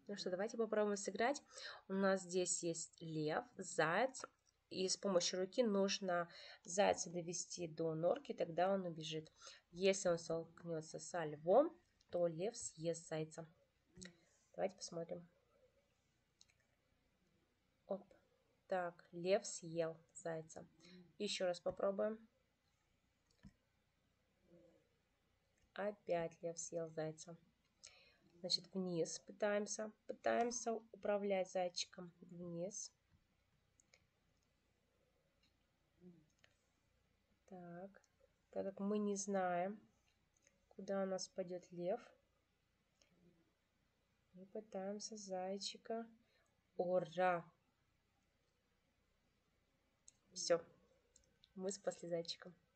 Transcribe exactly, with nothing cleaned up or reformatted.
Ну что, давайте попробуем сыграть. У нас здесь есть лев, заяц. И с помощью руки нужно зайца довести до норки, тогда он убежит. Если он столкнется со львом, то лев съест зайца. Давайте посмотрим. Оп. Так, лев съел зайца. Еще раз попробуем. Опять лев съел зайца. Значит, вниз пытаемся. Пытаемся управлять зайчиком. Вниз. Так. Так как мы не знаем, куда у нас пойдет лев, мы пытаемся зайчика. Ура! Все. Мы спасли зайчика.